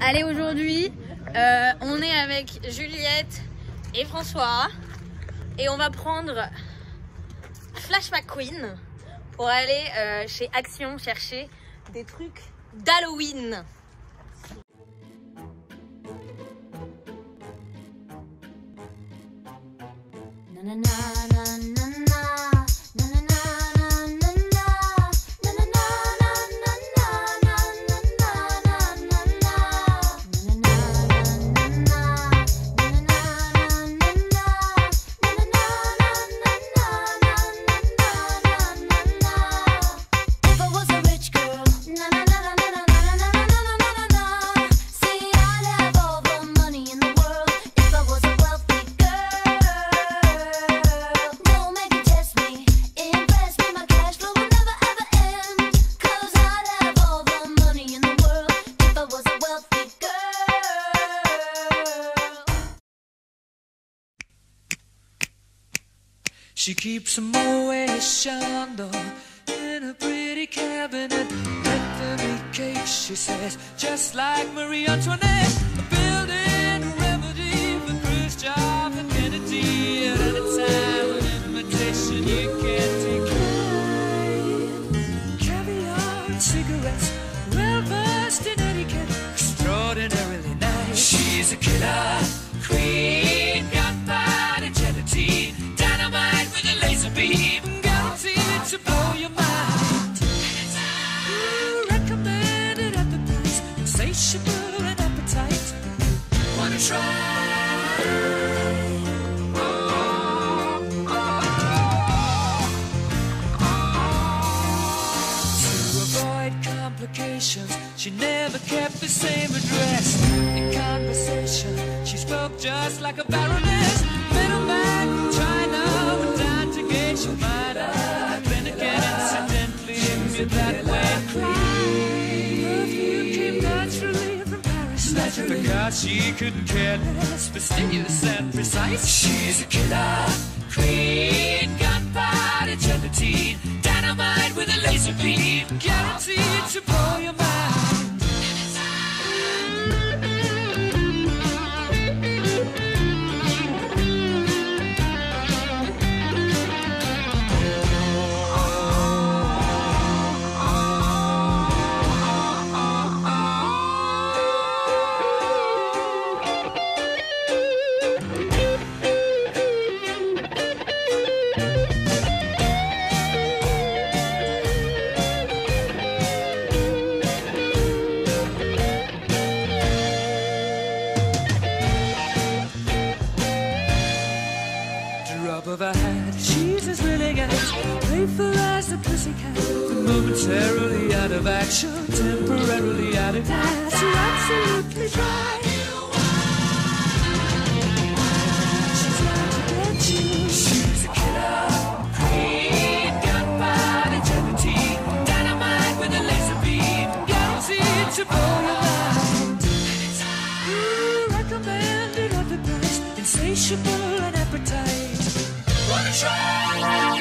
Allez, aujourd'hui, on est avec Juliette et François et on va prendre Flash McQueen pour aller chez Action chercher des trucs d'Halloween. She keeps a Moet Chandon in a pretty cabinet. Let them eat cake, she says, just like Marie Antoinette. A building a remedy for Khrushchev and Kennedy. At any time, an invitation you can't decline. Caviar and cigarettes, well versed in etiquette, extraordinarily nice. She's a killer queen, gunpowder gelatine. Beam, guaranteed to blow your mind. Recommended at the price, insatiable and appetite. Wanna try? To avoid complications, she never kept the same address. In conversation, she spoke just like a baroness. Middleman from China would dine to gauge your mind. Then again, incidentally, you that way. Perfume came naturally from Paris. Legend forgot she couldn't care less, fastidious and precise. She's a killer queen, gunpowder gelatine, dynamite with a laser beam, guaranteed to blow your mind. Of a hat, she's as willing as playful as a pussycat. Momentarily out of action, temporarily out of gas. You're absolutely dry. She's out to get you. She's a killer queen, gunpowder gelatine, dynamite with a laser beam, guaranteed to blow your mind. Recommended at the price, insatiable and appetite. Wanna try?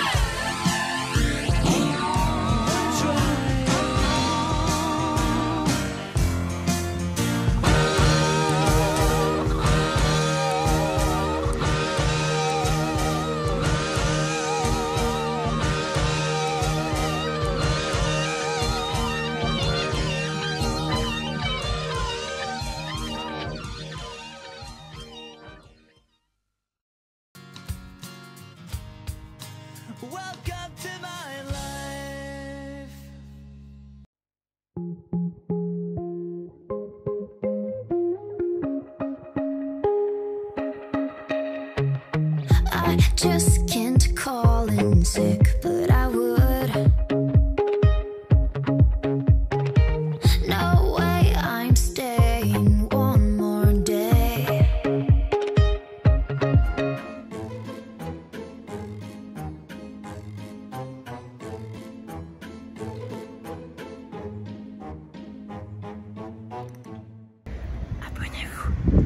Welcome to my life. I just can't call in sick, but I would. No way, I'm staying one more day. Abonnez-vous.